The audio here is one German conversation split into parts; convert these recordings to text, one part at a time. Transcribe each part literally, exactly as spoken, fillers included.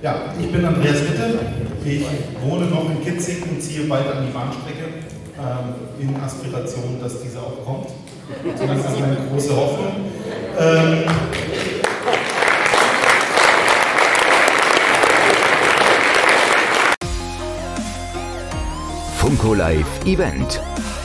Ja, ich bin Andreas Witte. Ich wohne noch in Kitzing und ziehe bald an die Bahnstrecke ähm, in Aspiration, dass diese auch kommt. Das ist eine große Hoffnung. Ähm, Funko Live Event.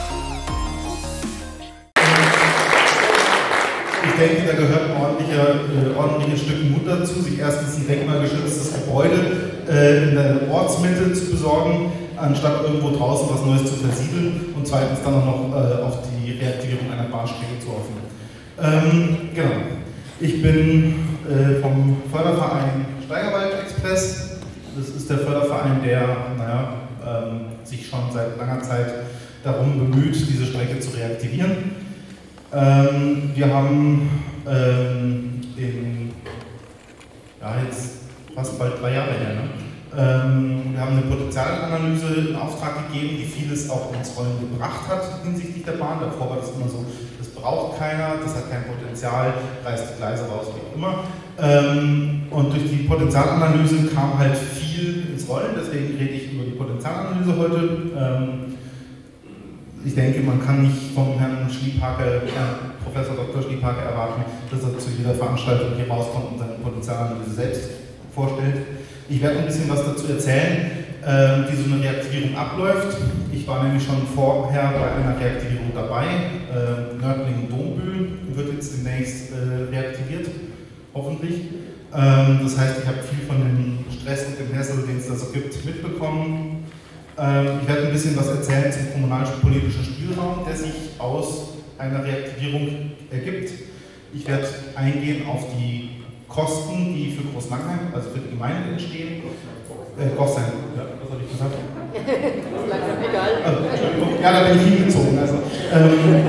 Ich denke, da gehört ein ordentlicher, äh, ordentliches Stück Mut dazu, sich erstens ein denkmalgeschütztes Gebäude äh, in der Ortsmitte zu besorgen, anstatt irgendwo draußen was Neues zu versiegeln, und zweitens dann auch noch äh, auf die Reaktivierung einer Bahnstrecke zu hoffen. Ähm, genau. Ich bin äh, vom Förderverein Steigerwald Express. Das ist der Förderverein, der naja, ähm, sich schon seit langer Zeit darum bemüht, diese Strecke zu reaktivieren. Ähm, wir haben ähm, in, ja, jetzt fast bald drei Jahre her, ne? ähm, wir haben eine Potenzialanalyse in Auftrag gegeben, die vieles auch ins Rollen gebracht hat hinsichtlich der Bahn. Davor war das immer so, das braucht keiner, das hat kein Potenzial, reißt die Gleise raus, wie auch immer. Ähm, und durch die Potenzialanalyse kam halt viel ins Rollen, deswegen rede ich über die Potenzialanalyse heute. Ähm, Ich denke, man kann nicht vom Herrn Schliephake, Herrn Professor Doktor Schliephake erwarten, dass er zu jeder Veranstaltung hier rauskommt und seine Potenzialanalyse selbst vorstellt. Ich werde ein bisschen was dazu erzählen, äh, wie so eine Reaktivierung abläuft. Ich war nämlich schon vorher bei einer Reaktivierung dabei. Äh, Nördlingen-Dombühl wird jetzt demnächst äh, reaktiviert, hoffentlich. Ähm, das heißt, ich habe viel von dem Stress und dem Hassel, den es da so gibt, mitbekommen. Ich werde ein bisschen was erzählen zum kommunalpolitischen Spielraum, der sich aus einer Reaktivierung ergibt. Ich werde eingehen auf die Kosten, die für Großlangheim, also für die Gemeinde entstehen. Äh, Kosten, ja, was habe ich gesagt? Das ist langsam egal. Also, ja, da bin ich hingezogen. Also, ähm,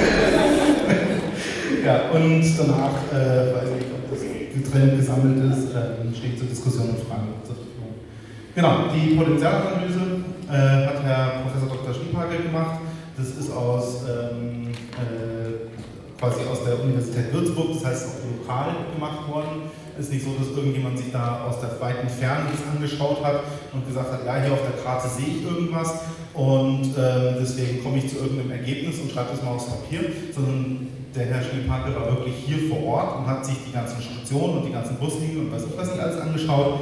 ja, und danach, äh, weiß ich nicht, ob das getrennt gesammelt ist, äh, steht zur Diskussion und Fragen zur Verfügung. Genau, die Potenzialanalyse Äh, hat Herr Professor Doktor Schliephake gemacht. Das ist aus, ähm, äh, quasi aus der Universität Würzburg, das heißt auch lokal gemacht worden. Es ist nicht so, dass irgendjemand sich da aus der weiten Ferne das angeschaut hat und gesagt hat, ja, hier auf der Karte sehe ich irgendwas und äh, deswegen komme ich zu irgendeinem Ergebnis und schreibe das mal aufs Papier, sondern der Herr Schliephake war wirklich hier vor Ort und hat sich die ganzen Stationen und die ganzen Buslinien und was ich was nicht alles angeschaut.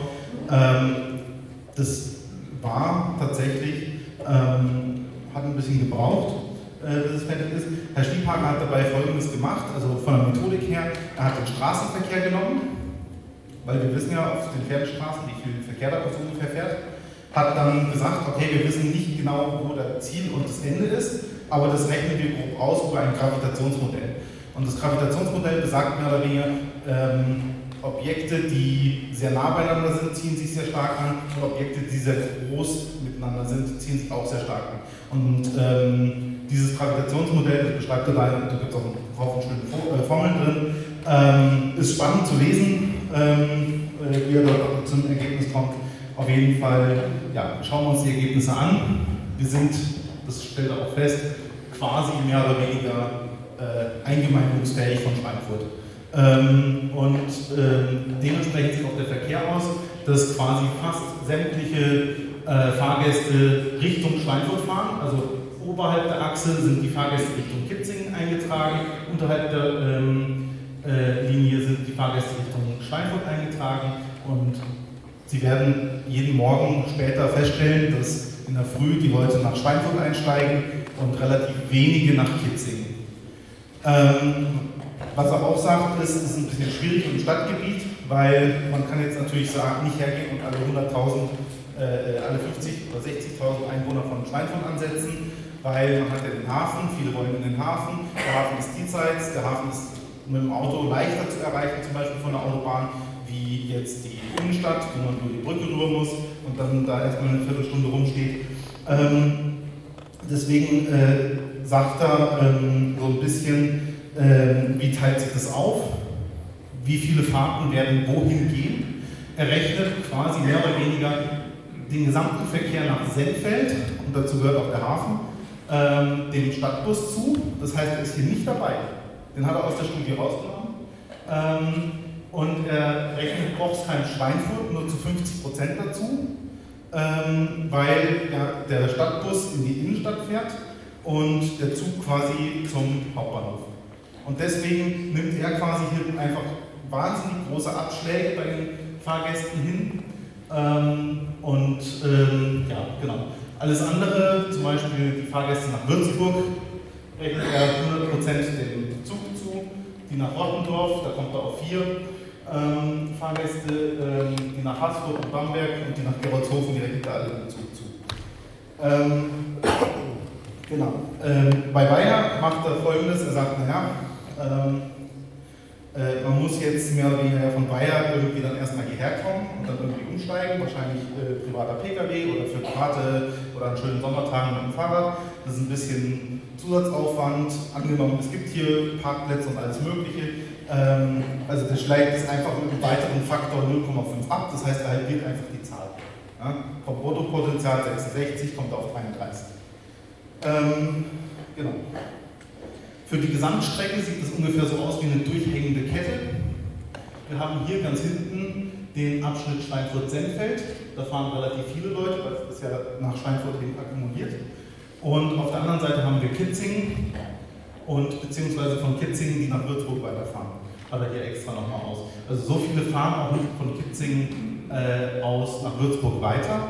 Ähm, das war tatsächlich, ähm, hat ein bisschen gebraucht, äh, bis es fertig ist. Herr Schliephake hat dabei Folgendes gemacht, also von der Methodik her, er hat den Straßenverkehr genommen, weil wir wissen ja auf den Pferdestraßen, wie viel Verkehr da so ungefähr fährt, hat dann gesagt, okay, wir wissen nicht genau, wo das Ziel und das Ende ist, aber das rechnen wir grob aus über ein Gravitationsmodell. Und das Gravitationsmodell besagt mehr oder weniger, ähm, Objekte, die sehr nah beieinander sind, ziehen sich sehr stark an, und Objekte, die sehr groß miteinander sind, ziehen sich auch sehr stark an. Und ähm, dieses Gravitationsmodell, das beschreibt er da, da gibt es auch einen Haufen schöne Formeln drin, ähm, ist spannend zu lesen, ähm, wie er dort zum Ergebnis kommt. Auf jeden Fall ja, schauen wir uns die Ergebnisse an. Wir sind, das stellt er auch fest, quasi mehr oder weniger äh, eingemeindungsfähig von Schweinfurt. Ähm, und ähm, dementsprechend sieht auch der Verkehr aus, dass quasi fast sämtliche äh, Fahrgäste Richtung Schweinfurt fahren. Also oberhalb der Achse sind die Fahrgäste Richtung Kitzingen eingetragen, unterhalb der ähm, äh, Linie sind die Fahrgäste Richtung Schweinfurt eingetragen, und Sie werden jeden Morgen später feststellen, dass in der Früh die Leute nach Schweinfurt einsteigen und relativ wenige nach Kitzingen. Ähm, Was er auch sagt, ist, es ist ein bisschen schwierig im Stadtgebiet, weil man kann jetzt natürlich sagen, nicht hergehen und alle hunderttausend, äh, alle fünfzig oder sechzigtausend Einwohner von Schweinfurt ansetzen, weil man hat ja den Hafen, viele wollen in den Hafen, der Hafen ist diesseits, der Hafen ist mit dem Auto leichter zu erreichen, zum Beispiel von der Autobahn, wie jetzt die Innenstadt, wo man nur die Brücke rüber muss und dann da erstmal eine Viertelstunde rumsteht. Ähm, deswegen äh, sagt er ähm, so ein bisschen, Ähm, wie teilt sich das auf? Wie viele Fahrten werden wohin gehen? Er rechnet quasi mehr oder weniger den gesamten Verkehr nach Sennfeld, und dazu gehört auch der Hafen, ähm, dem Stadtbus zu. Das heißt, er ist hier nicht dabei. Den hat er aus der Studie rausgenommen. Ähm, und er rechnet Kochsheim-Schweinfurt nur zu fünfzig Prozent dazu, ähm, weil ja, der Stadtbus in die Innenstadt fährt und der Zug quasi zum Hauptbahnhof. Und deswegen nimmt er quasi hier einfach wahnsinnig große Abschläge bei den Fahrgästen hin. Ähm, und ähm, ja, genau. Alles andere, zum Beispiel die Fahrgäste nach Würzburg, rechnet er hundert Prozent dem Zug zu. Die nach Rottendorf, da kommt er auf vier ähm, Fahrgäste, ähm, die nach Haßburg und Bamberg und die nach Gerolzhofen, die rechnet er alle dem Zug zu. Ähm, genau. Ähm, bei Weiher macht er Folgendes, er sagt, naja, ähm, äh, man muss jetzt mehr oder weniger von Weiher irgendwie dann erstmal hierher kommen und dann irgendwie umsteigen, wahrscheinlich äh, privater P K W oder für private oder an schönen Sommertagen mit dem Fahrrad. Das ist ein bisschen Zusatzaufwand. Angenommen, es gibt hier Parkplätze und alles Mögliche. Ähm, also der schlägt es einfach mit einem weiteren Faktor null Komma fünf ab, das heißt, er halbiert einfach die Zahl. Ja? Vom Bruttopotenzial sechsundsechzig kommt er auf dreiunddreißig. Ähm, genau. Für die Gesamtstrecke sieht es ungefähr so aus wie eine durchhängende Kette. Wir haben hier ganz hinten den Abschnitt Schweinfurt-Sennfeld. Da fahren relativ viele Leute, weil es ist ja nach Schweinfurt hin akkumuliert. Und auf der anderen Seite haben wir Kitzingen und beziehungsweise von Kitzingen, die nach Würzburg weiterfahren. Hat er hier extra nochmal aus. Also so viele fahren auch nicht von Kitzingen äh, aus nach Würzburg weiter.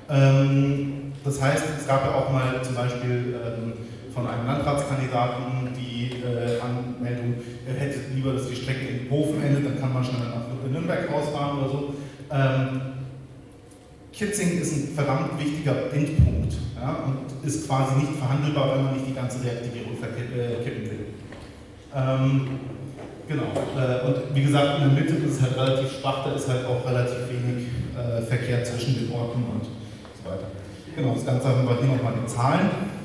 Ähm, das heißt, es gab ja auch mal zum Beispiel ähm, von einem Landratskandidaten die äh, Anmeldung, er hätte lieber, dass die Strecke in Hofen endet, dann kann man schneller nach Nürnberg rausfahren oder so. Ähm, Kitzingen ist ein verdammt wichtiger Endpunkt, ja, und ist quasi nicht verhandelbar, wenn man nicht die ganze Reaktivierung verkippen will. Ähm, genau, äh, und wie gesagt, in der Mitte ist es halt relativ schwach, da ist halt auch relativ wenig äh, Verkehr zwischen den Orten und so weiter. Genau, das Ganze haben wir hier nochmal die Zahlen.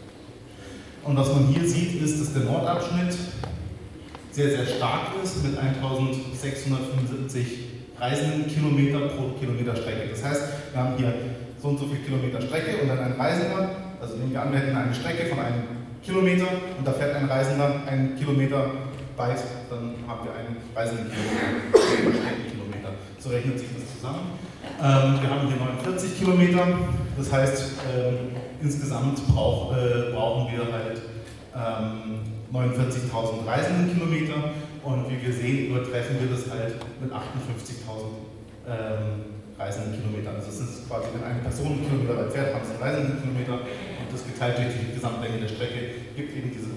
Und was man hier sieht, ist, dass der Nordabschnitt sehr, sehr stark ist mit eintausendsechshundertfünfundsiebzig Reisendenkilometer pro Kilometer Strecke. Das heißt, wir haben hier so und so viel Kilometer Strecke und dann ein Reisender, also nehmen wir an, wir hätten eine Strecke von einem Kilometer und da fährt ein Reisender einen Kilometer weit, dann haben wir einen Reisendenkilometer, Streckenkilometer. So rechnet sich das zusammen. Ähm, wir haben hier neunundvierzig Kilometer, das heißt, ähm, insgesamt brauch, äh, brauchen wir halt ähm, neunundvierzigtausend Reisendenkilometer und wie wir sehen, übertreffen wir das halt mit achtundfünfzigtausend ähm, Reisendenkilometern. Also das ist quasi, wenn eine Person einen Kilometer weit fährt, haben sie Reisendenkilometer und das geteilt durch die Gesamtlänge der Strecke gibt eben diese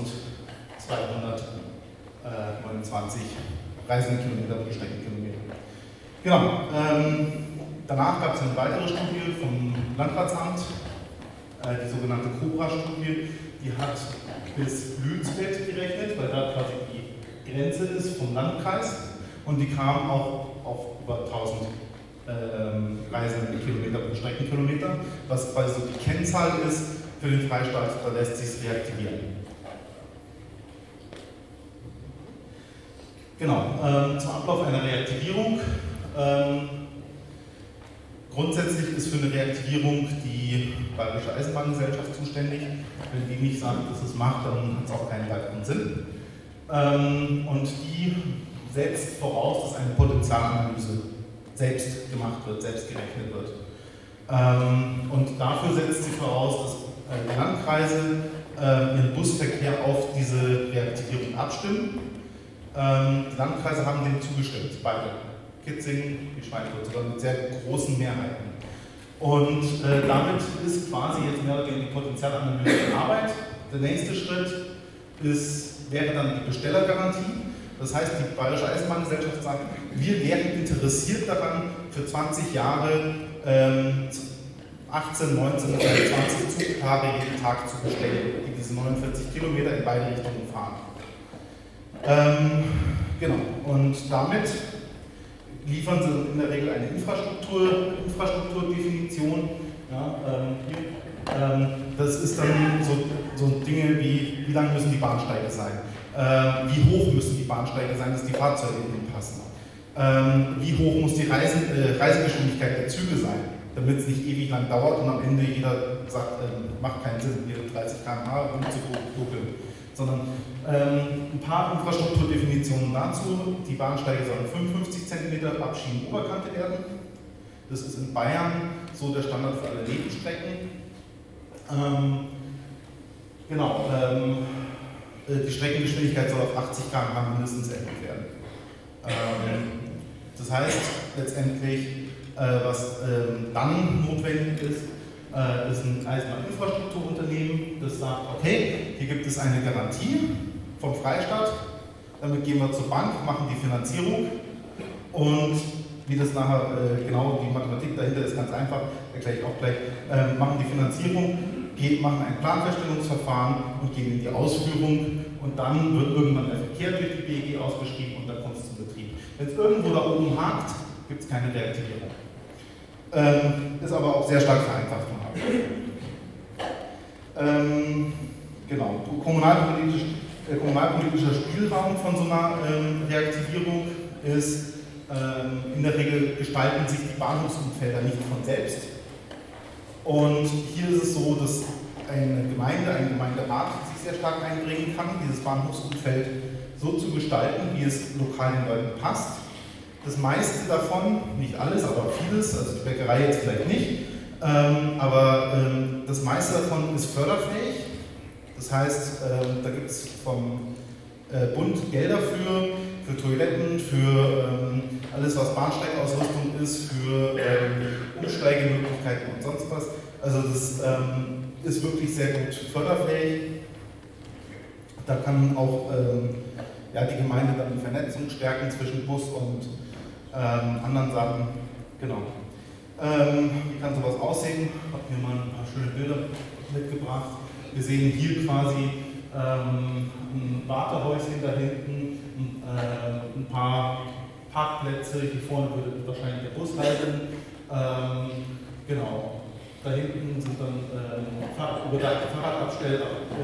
eintausendzweihundertneunundzwanzig Reisendenkilometer pro Streckenkilometer. Genau. Ähm, danach gab es eine weitere Studie vom Landratsamt, die sogenannte Cobra-Studie, die hat bis Lützfeld gerechnet, weil da quasi die Grenze ist vom Landkreis und die kam auch auf über tausend ähm, Reisendenkilometer pro Streckenkilometer, was quasi so die Kennzahl ist für den Freistaat, da lässt sich es reaktivieren. Genau, ähm, zum Ablauf einer Reaktivierung. Ähm, Grundsätzlich ist für eine Reaktivierung die Bayerische Eisenbahngesellschaft zuständig. Wenn die nicht sagt, dass es macht, dann hat es auch keinen weiteren Sinn. Ähm, und die setzt voraus, dass eine Potenzialanalyse selbst gemacht wird, selbst gerechnet wird. Ähm, und dafür setzt sie voraus, dass äh, die Landkreise äh, ihren Busverkehr auf diese Reaktivierung abstimmen. Ähm, die Landkreise haben dem zugestimmt, beide. Kitzingen, die Schweinfurt, sogar mit sehr großen Mehrheiten. Und äh, damit ist quasi jetzt mehr oder weniger die Potenzialanalyse in Arbeit. Der nächste Schritt ist, wäre dann die Bestellergarantie. Das heißt, die Bayerische Eisenbahngesellschaft sagt, wir wären interessiert daran, für zwanzig Jahre ähm, achtzehn, neunzehn oder zwanzig Zugpaare jeden Tag zu bestellen, die diese neunundvierzig Kilometer in beide Richtungen fahren. Ähm, genau, und damit liefern sie in der Regel eine Infrastruktur, Infrastrukturdefinition. Ja, ähm, hier, ähm, das ist dann so, so Dinge wie, wie lang müssen die Bahnsteige sein, ähm, wie hoch müssen die Bahnsteige sein, dass die Fahrzeuge innen passen, ähm, wie hoch muss die Reisen, äh, Reisegeschwindigkeit der Züge sein, damit es nicht ewig lang dauert und am Ende jeder sagt, äh, macht keinen Sinn, hier dreißig Kilometer pro Stunde rumzugucken, sondern ähm, ein paar Infrastrukturdefinitionen dazu. Die Bahnsteige sollen fünfundfünfzig Zentimeter Abschiebenoberkante werden. Das ist in Bayern so der Standard für alle Nebenstrecken. Ähm, genau, ähm, die Streckengeschwindigkeit soll auf achtzig Kilometer pro Stunde mindestens erhöht werden. Ähm, das heißt letztendlich, äh, was ähm, dann notwendig ist, äh, ist ein Eisenbahninfrastrukturunternehmen, das sagt, okay, hier gibt es eine Garantie vom Freistaat, damit gehen wir zur Bank, machen die Finanzierung und wie das nachher äh, genau die Mathematik dahinter ist, ganz einfach, erkläre ich auch gleich, äh, machen die Finanzierung, geht, machen ein Planfeststellungsverfahren und gehen in die Ausführung und dann wird irgendwann der Verkehr durch die B E G ausgeschrieben und dann kommt es zum Betrieb. Wenn es irgendwo da oben hakt, gibt es keine Reaktivierung. Ähm, ist aber auch sehr stark vereinfacht von ähm, genau, kommunalpolitisch, äh, kommunalpolitischer Spielraum von so einer ähm, Reaktivierung ist, ähm, in der Regel gestalten sich die Bahnhofsumfelder nicht von selbst. Und hier ist es so, dass eine Gemeinde, ein Gemeinderat sich sehr stark einbringen kann, dieses Bahnhofsumfeld so zu gestalten, wie es lokal den Leuten passt. Das meiste davon, nicht alles, aber vieles, also die Bäckerei jetzt vielleicht nicht, ähm, aber ähm, das meiste davon ist förderfähig. Das heißt, ähm, da gibt es vom äh, Bund Gelder für, für Toiletten, für ähm, alles, was Bahnsteigausrüstung ist, für ähm, Umsteigemöglichkeiten und sonst was. Also das ähm, ist wirklich sehr gut förderfähig. Da kann auch ähm, ja, die Gemeinde dann die Vernetzung stärken zwischen Bus und ähm, anderen Sachen. Genau. Ähm, wie kann sowas aussehen? Ich habe mir mal ein paar schöne Bilder mitgebracht. Wir sehen hier quasi ähm, ein Wartehäuschen da hinten, ein, äh, ein paar Parkplätze. Hier vorne würde wahrscheinlich der Bus halten. Ähm, genau. Da hinten sind dann ähm, Fahrrad, überdachte Fahrradabstellteile.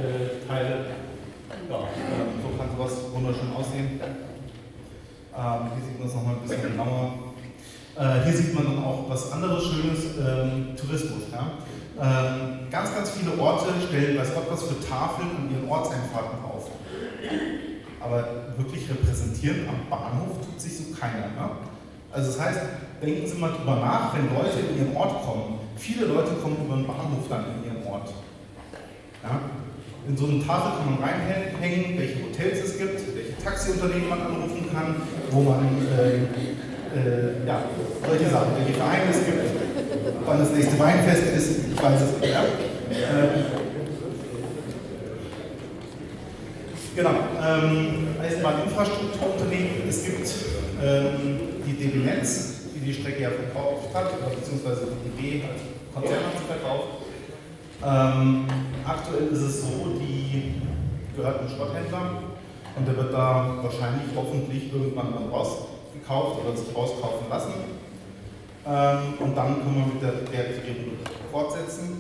Ja, ähm, so kann sowas wunderschön aussehen. Ähm, hier sieht man es nochmal ein bisschen genauer. Äh, hier sieht man dann auch was anderes Schönes, ähm, Tourismus. Ja? Ähm, ganz, ganz viele Orte stellen, weiß Gott was für Tafeln an ihren Ortseinfahrten auf. Aber wirklich repräsentieren am Bahnhof tut sich so keiner. Ne? Also das heißt, denken Sie mal drüber nach, wenn Leute in Ihren Ort kommen. Viele Leute kommen über den Bahnhof dann in Ihren Ort. Ja? In so eine Tafel kann man reinhängen, welche Hotels es gibt, welche Taxiunternehmen man anrufen kann, wo man, äh, äh, ja, solche Sachen, welche Vereine es gibt, wann das nächste Weinfest ist, ich weiß es nicht. Ja? Äh, genau, ähm, Eisenbahninfrastrukturunternehmen, es gibt ähm, die D B Netz, die die Strecke ja verkauft hat, beziehungsweise die D B als Konzern hat sie verkauft. Ähm, aktuell ist es so, die gehört einem Schrotthändler und der wird da wahrscheinlich hoffentlich irgendwann mal rausgekauft oder sich rauskaufen lassen. Ähm, und dann können wir mit der Reaktivierung fortsetzen.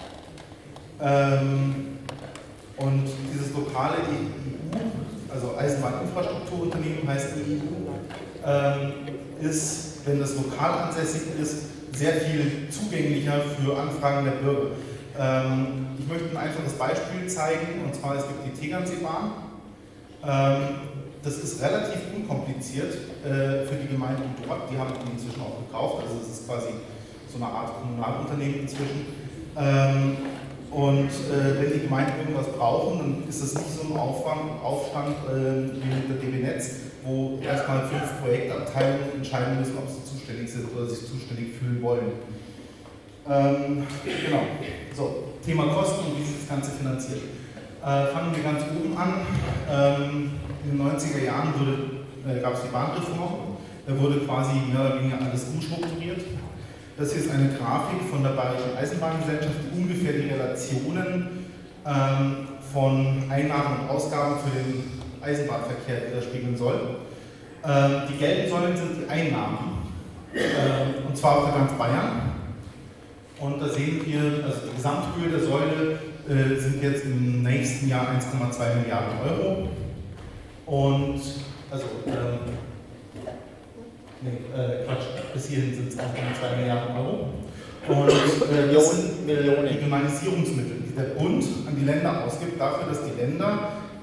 Ähm, und dieses lokale E I U, also Eisenbahninfrastrukturunternehmen heißt E I U, ähm, ist, wenn das lokal ansässig ist, sehr viel zugänglicher für Anfragen der Bürger. Ähm, ich möchte ein einfaches Beispiel zeigen, und zwar es gibt die Tegernseebahn. Ähm, das ist relativ unkompliziert äh, für die Gemeinden dort, die haben die inzwischen auch gekauft, also es ist quasi so eine Art Kommunalunternehmen inzwischen. Ähm, und äh, wenn die Gemeinden irgendwas brauchen, dann ist das nicht so ein Aufwand, Aufstand äh, wie mit der D B Netz, wo erstmal fünf Projektabteilungen entscheiden müssen, ob sie zuständig sind oder sich zuständig fühlen wollen. Ähm, genau. So, Thema Kosten und wie sich das Ganze finanziert. Äh, fangen wir ganz oben an. Ähm, in den neunziger Jahren äh, gab es die Bahnreform. Da wurde quasi mehr oder weniger alles umstrukturiert. Das hier ist eine Grafik von der Bayerischen Eisenbahngesellschaft, die ungefähr die Relationen ähm, von Einnahmen und Ausgaben für den Eisenbahnverkehr widerspiegeln soll. Ähm, die gelben Säulen sind die Einnahmen, ähm, und zwar für ganz Bayern. Und da sehen wir, also die Gesamthöhe der Säule äh, sind jetzt im nächsten Jahr eins Komma zwei Milliarden Euro. Und, also, ähm, nee, äh, Quatsch, bis hierhin sind es eins Komma zwei Milliarden Euro. Und äh, das sind Millionen die Gemeinisierungsmittel, die der Bund an die Länder ausgibt, dafür, dass die Länder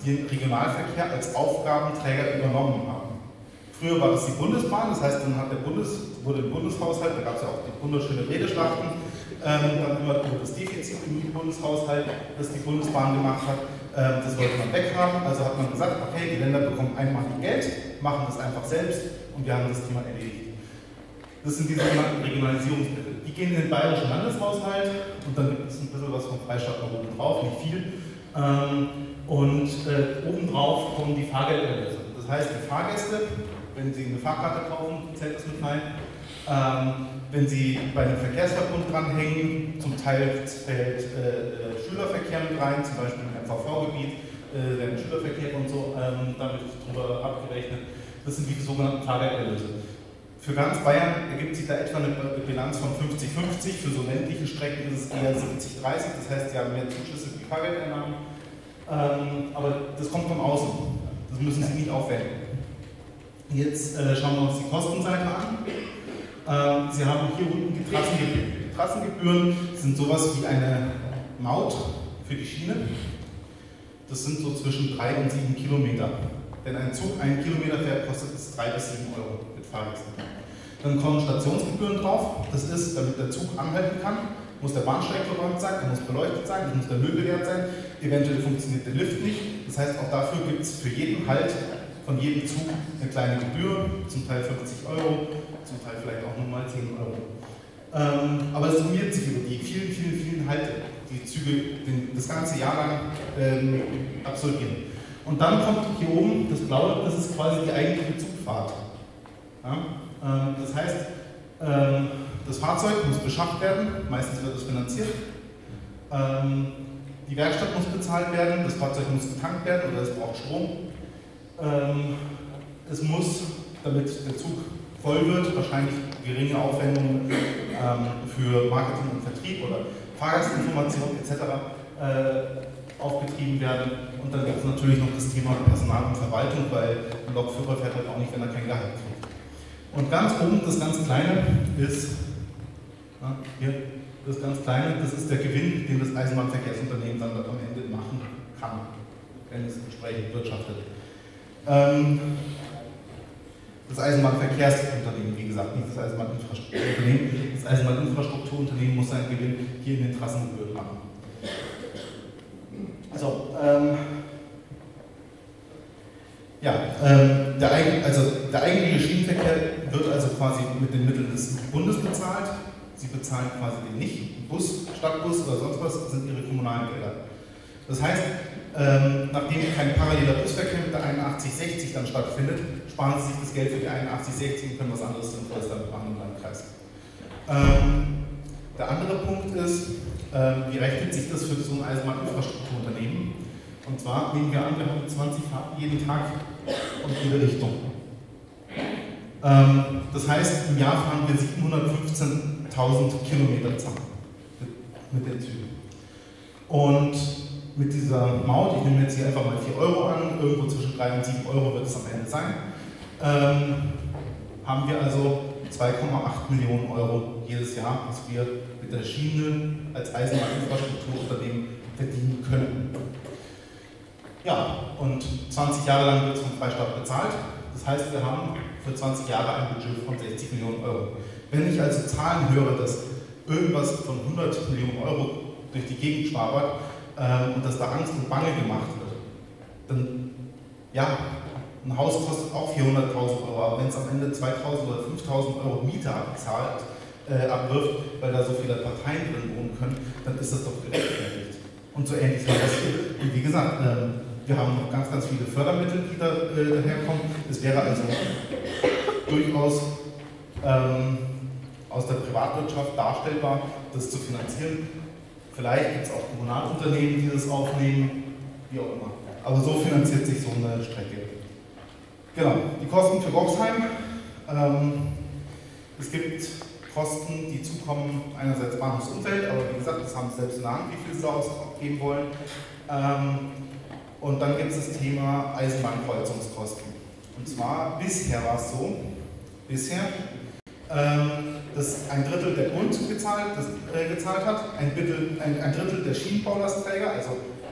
die den Regionalverkehr als Aufgabenträger übernommen haben. Früher war das die Bundesbahn, das heißt, dann hat der Bundes, wurde im Bundeshaushalt, da gab es ja auch die wunderschöne Redeschlachten, ähm, dann immer über das Defizit im Bundeshaushalt, das die Bundesbahn gemacht hat, ähm, das wollte man weghaben, also hat man gesagt, okay, die Länder bekommen einmal Geld, machen das einfach selbst und wir haben das Thema erledigt. Das sind die sogenannten Regionalisierungsmittel. Die gehen in den bayerischen Landeshaushalt und dann gibt es ein bisschen was vom Freistaat noch oben drauf, nicht viel. Ähm, und äh, obendrauf kommen die Fahrgelderlöse. Das heißt, die Fahrgäste, wenn sie eine Fahrkarte kaufen, zählt das mit rein. Ähm, wenn sie bei einem Verkehrsverbund dranhängen, zum Teil fällt äh, Schülerverkehr mit rein, zum Beispiel im M V V-Gebiet, äh, werden Schülerverkehr und so ähm, damit drüber abgerechnet. Das sind die sogenannten Fahrgelderlöse. Für ganz Bayern ergibt sich da etwa eine Bilanz von fünfzig fünfzig, für so ländliche Strecken ist es eher siebzig dreißig, das heißt, sie haben mehr Zuschüsse wie Fahrgeldeinnahmen. Ähm, aber das kommt von außen, das müssen Sie nicht aufwenden. Jetzt äh, schauen wir uns die Kostenseite an. Ähm, Sie haben hier unten die Trassengebühren. Die Trassengebühren sind sowas wie eine Maut für die Schiene. Das sind so zwischen drei und sieben Kilometer. Wenn ein Zug einen Kilometer fährt, kostet es drei bis sieben Euro mit Fahrgästen. Dann kommen Stationsgebühren drauf. Das ist, damit der Zug anhalten kann, muss der Bahnsteig verräumt sein, der muss beleuchtet sein, es muss der Müll geleert sein. Eventuell funktioniert der Lift nicht. Das heißt, auch dafür gibt es für jeden Halt von jedem Zug eine kleine Gebühr, zum Teil fünfzig Euro, zum Teil vielleicht auch nochmal zehn Euro. Ähm, aber es summiert sich über die vielen, vielen, vielen Halte, die Züge den, das ganze Jahr lang ähm, absolvieren. Und dann kommt hier oben das Blaue, das ist quasi die eigentliche Zugfahrt. Ja? Ähm, das heißt, ähm, das Fahrzeug muss beschafft werden, meistens wird es finanziert. Ähm, die Werkstatt muss bezahlt werden, das Fahrzeug muss getankt werden oder es braucht Strom. Ähm, es muss, damit der Zug voll wird, wahrscheinlich geringe Aufwendungen ähm, für Marketing und Vertrieb oder Fahrgastinformation et cetera äh, aufgetrieben werden. Und dann gibt es natürlich noch das Thema Personal und Verwaltung, weil ein Lokführer fährt halt auch nicht, wenn er kein Gehalt kriegt. Und ganz oben, das ganz Kleine, ist, ja, hier, das ganz Kleine, das ist der Gewinn, den das Eisenbahnverkehrsunternehmen dann am Ende machen kann, wenn es entsprechend wirtschaftet. Ähm, das Eisenbahnverkehrsunternehmen, wie gesagt, nicht das Eisenbahninfrastrukturunternehmen. Das Eisenbahninfrastrukturunternehmen muss seinen Gewinn hier in den Trassengebühren machen. So, ähm, ja, ähm, der, also der eigentliche Schienenverkehr wird also quasi mit den Mitteln des Bundes bezahlt. Sie bezahlen quasi den nicht. Bus, Stadtbus oder sonst was sind ihre kommunalen Gelder. Das heißt, ähm, nachdem kein paralleler Busverkehr mit der einundachtzig sechzig dann stattfindet, sparen Sie sich das Geld für die einundachtzig sechzig und können was anderes Sinnvolles damit machen im Landkreis. Ähm, der andere Punkt ist, ähm, wie rechnet sich das für so ein Eisenbahninfrastrukturunternehmen? Und zwar nehmen wir an, wir haben zwanzig Fahrten jeden Tag und jede Richtung. Ähm, das heißt, im Jahr fahren wir siebenhundertfünfzehntausend Kilometer zusammen mit, mit den Zügen. Und mit dieser Maut, ich nehme jetzt hier einfach mal vier Euro an, irgendwo zwischen drei und sieben Euro wird es am Ende sein, ähm, haben wir also zwei Komma acht Millionen Euro jedes Jahr, was wir mit der Schiene als Eisenbahninfrastrukturunternehmen verdienen können. Ja, und zwanzig Jahre lang wird es vom Freistaat bezahlt. Das heißt, wir haben für zwanzig Jahre ein Budget von sechzig Millionen Euro. Wenn ich also Zahlen höre, dass irgendwas von hundert Millionen Euro durch die Gegend schwabert, Ähm, und dass da Angst und Bange gemacht wird, dann, ja, ein Haus kostet auch vierhunderttausend Euro, aber wenn es am Ende zweitausend oder fünftausend Euro Miete abzahlt, äh, abwirft, weil da so viele Parteien drin wohnen können, dann ist das doch gerechtfertigt. Und so ähnlich war das hier. Und wie gesagt, ähm, wir haben noch ganz, ganz viele Fördermittel, die da äh, daherkommen. Es wäre also durchaus ähm, aus der Privatwirtschaft darstellbar, das zu finanzieren. Vielleicht gibt es auch Kommunalunternehmen, die das aufnehmen, wie auch immer. Aber so finanziert sich so eine Strecke. Genau, die Kosten für Goxheim. Ähm, es gibt Kosten, die zukommen, einerseits Bahnhofsumfeld, aber wie gesagt, das haben sie selbst in der Hand, wie viel sie ausgeben wollen. Ähm, und dann gibt es das Thema Eisenbahnkreuzungskosten. Und zwar, bisher war es so, bisher, ähm, dass ein Drittel der Bund gezahlt, das, äh, gezahlt hat, ein Drittel, ein, ein Drittel der Schienenbaulastträger, also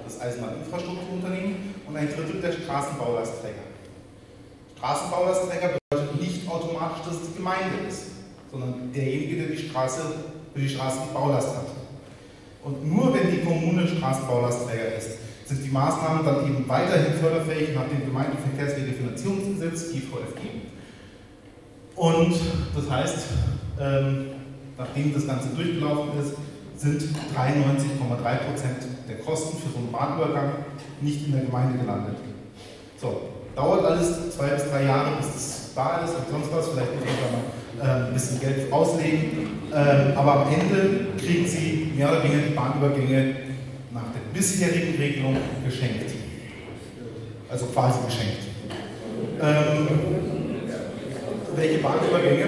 das Eisenbahninfrastrukturunternehmen, und ein Drittel der Straßenbaulastträger. Straßenbaulastträger bedeutet nicht automatisch, dass es die Gemeinde ist, sondern derjenige, der die Straße für die Straße die Baulast hat. Und nur wenn die Kommune Straßenbaulastträger ist, sind die Maßnahmen dann eben weiterhin förderfähig nach dem Gemeindeverkehrswegefinanzierungsgesetz, G V F G. Und das heißt, ähm, nachdem das Ganze durchgelaufen ist, sind dreiundneunzig Komma drei Prozent der Kosten für so einen Bahnübergang nicht in der Gemeinde gelandet. So, dauert alles zwei bis drei Jahre, bis es da ist und sonst was, vielleicht muss man mal äh, ein bisschen Geld auslegen, äh, aber am Ende kriegen Sie mehr oder weniger die Bahnübergänge nach der bisherigen Regelung geschenkt. Also quasi geschenkt. Ähm, welche Bahnübergänge?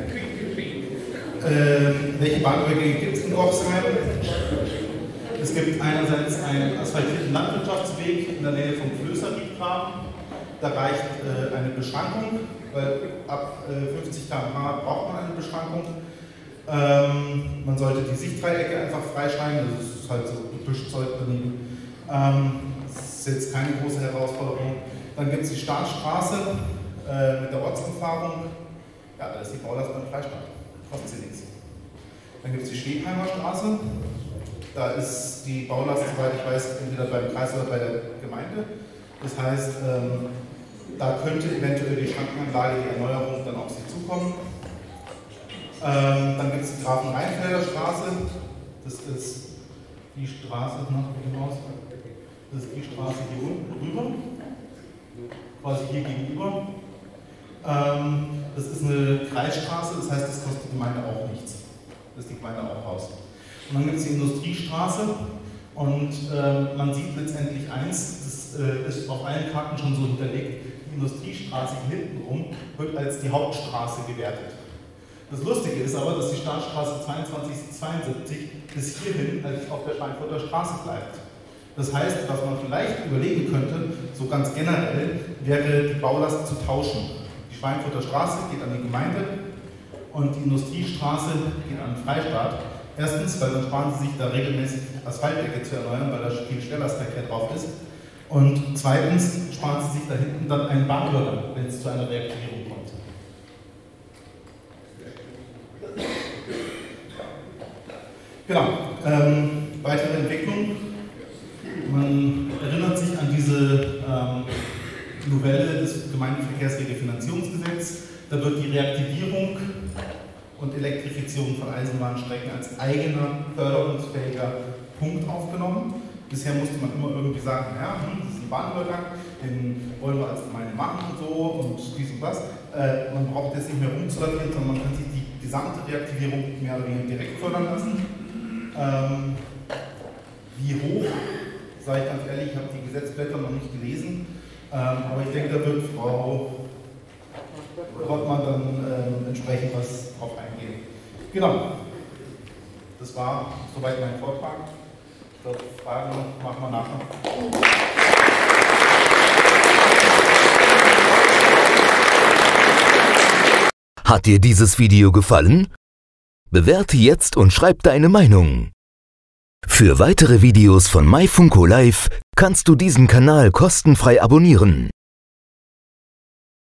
Äh, welche Bahnübergänge gibt es in Orchsheim? Es gibt einerseits einen asphaltierten Landwirtschaftsweg in der Nähe vom Flößerriedgraben. Da reicht äh, eine Beschrankung, weil ab äh, fünfzig Kilometer pro Stunde braucht man eine Beschrankung. Ähm, man sollte die Sichtdreiecke einfach freischneiden, das ist halt so gebüscht Zeug daneben. Ähm, das ist jetzt keine große Herausforderung. Dann gibt es die Startstraße äh, mit der Ortsumfahrung. Ja, da ist die Baulast beim Freistaat. Kostet sie nichts. Dann gibt es die Schwegheimer Straße. Da ist die Baulast, soweit ich weiß, entweder beim Kreis oder bei der Gemeinde. Das heißt, ähm, da könnte eventuell die Schrankenanlage, die Erneuerung dann auf Sie zukommen. Ähm, dann gibt es die Grafenrheinfelder Straße. Das ist die Straße, das ist die Straße hier unten rüber, quasi hier gegenüber. Ähm, das ist eine Kreisstraße, das heißt, das kostet die Gemeinde auch nichts. Das ist die Gemeinde auch raus. Und dann gibt es die Industriestraße und äh, man sieht letztendlich eins, das äh, ist auf allen Karten schon so hinterlegt, die Industriestraße hintenrum wird als die Hauptstraße gewertet. Das Lustige ist aber, dass die Startstraße zweiundzwanzig zweiundsiebzig bis hierhin als auf der Schweinfurter Straße bleibt. Das heißt, was man vielleicht überlegen könnte, so ganz generell, wäre die Baulast zu tauschen. Die Schweinfurter Straße geht an die Gemeinde und die Industriestraße geht an den Freistaat. Erstens, weil dann sparen Sie sich da regelmäßig Asphaltdecke zu erneuern, weil da viel Schnelllastverkehr drauf ist. Und zweitens sparen Sie sich da hinten dann einen Bahnübergang, wenn es zu einer Reaktivierung kommt. Genau, ähm, weitere Entwicklung. Man erinnert sich an diese ähm, Novelle des Gemeindeverkehrswegefinanzierungsgesetzes. Da wird die Reaktivierung und Elektrifizierung von Eisenbahnstrecken als eigener förderungsfähiger Punkt aufgenommen. Bisher musste man immer irgendwie sagen, ja, das ist ein Bahnübergang, den wollen wir als Gemeinde machen und so und dies und das. Äh, man braucht jetzt nicht mehr rumzulatieren, sondern man kann sich die gesamte Reaktivierung mehr oder weniger direkt fördern lassen. Ähm, wie hoch, sage ich ganz ehrlich, ich habe die Gesetzblätter noch nicht gelesen, ähm, aber ich denke, da wird Frau Rottmann dann ähm, entsprechend was drauf eingehen. Genau, das war soweit mein Vortrag. Ich glaube, Fragen machen wir nachher. Hat dir dieses Video gefallen? Bewerte jetzt und schreib deine Meinung. Für weitere Videos von myfunko Live kannst du diesen Kanal kostenfrei abonnieren.